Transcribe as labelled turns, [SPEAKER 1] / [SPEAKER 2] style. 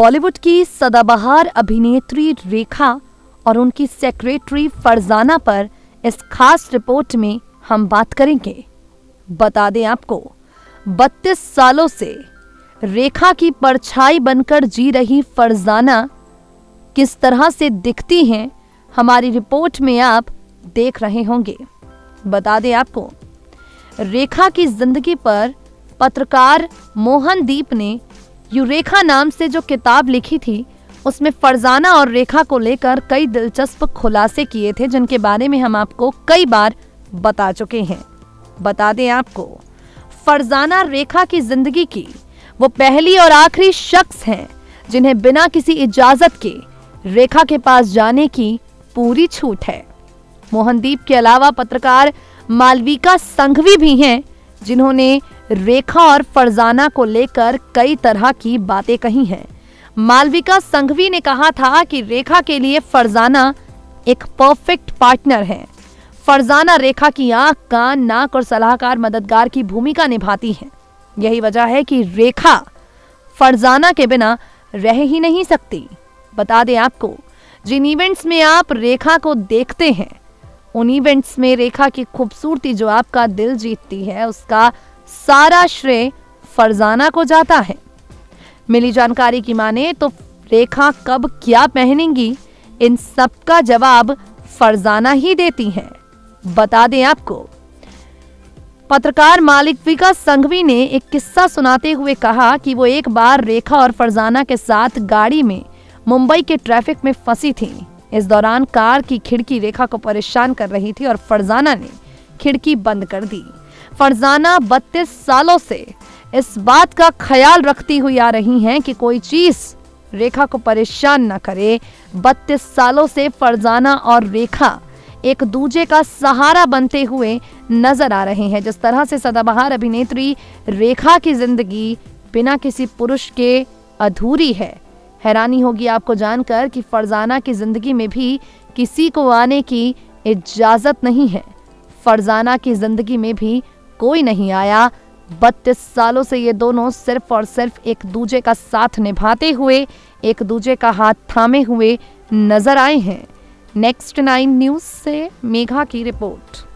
[SPEAKER 1] बॉलीवुड की सदाबहार अभिनेत्री रेखा और उनकी सेक्रेटरी फरजाना पर इस खास रिपोर्ट में हम बात करेंगे। बता दें आपको, 32 सालों से रेखा की परछाई बनकर जी रही फरजाना किस तरह से दिखती हैं, हमारी रिपोर्ट में आप देख रहे होंगे। बता दें आपको, रेखा की जिंदगी पर पत्रकार मोहनदीप ने यूरेखा नाम से जो किताब लिखी थी, उसमें फरजाना और रेखा को लेकर कई दिलचस्प खुलासे किए थे, जिनके बारे में हम आपको कई बार बता चुके हैं। बता दें आपको, फरजाना रेखा की जिंदगी की वो पहली और आखिरी शख्स हैं जिन्हें बिना किसी इजाजत के रेखा के पास जाने की पूरी छूट है। मोहनदीप के अलावा पत्रकार मालविका संघवी भी हैं, जिन्होंने रेखा और फरजाना को लेकर कई तरह की बातें कही हैं। मालविका संघवी ने कहा था कि रेखा के लिए फरजाना एक परफेक्ट पार्टनर है। फरजाना रेखा की आंख, कान, नाक और सलाहकार मददगार की भूमिका निभाती है। यही वजह है कि रेखा फरजाना के बिना रह ही नहीं सकती। बता दें आपको, जिन इवेंट्स में आप रेखा को देखते हैं, उन इवेंट्स में रेखा की खूबसूरती जो आपका दिल जीतती है, उसका सारा श्रेय फरजाना को जाता है। मिली जानकारी की माने तो रेखा कब क्या पहनेंगी, इन सब का जवाब फरजाना ही देती हैं। बता दें आपको, पत्रकार मालविका संघवी ने एक किस्सा सुनाते हुए कहा कि वो एक बार रेखा और फरजाना के साथ गाड़ी में मुंबई के ट्रैफिक में फंसी थी। इस दौरान कार की खिड़की रेखा को परेशान कर रही थी और फरजाना ने खिड़की बंद कर दी। फरजाना 32 सालों से इस बात का ख्याल रखती हुई आ रही हैं कि कोई चीज रेखा को परेशान न करे। 32 सालों से फरजाना और रेखा एक दूजे का सहारा बनते हुए नजर आ रहे हैं। जिस तरह से सदाबहार अभिनेत्री रेखा की जिंदगी बिना किसी पुरुष के अधूरी है, हैरानी होगी आपको जानकर कि फरजाना की जिंदगी में भी किसी को आने की इजाजत नहीं है। फरजाना की जिंदगी में भी कोई नहीं आया। 32 सालों से ये दोनों सिर्फ और सिर्फ एक दूजे का साथ निभाते हुए, एक दूजे का हाथ थामे हुए नजर आए हैं। नेक्स्ट 9 न्यूज से मेघा की रिपोर्ट।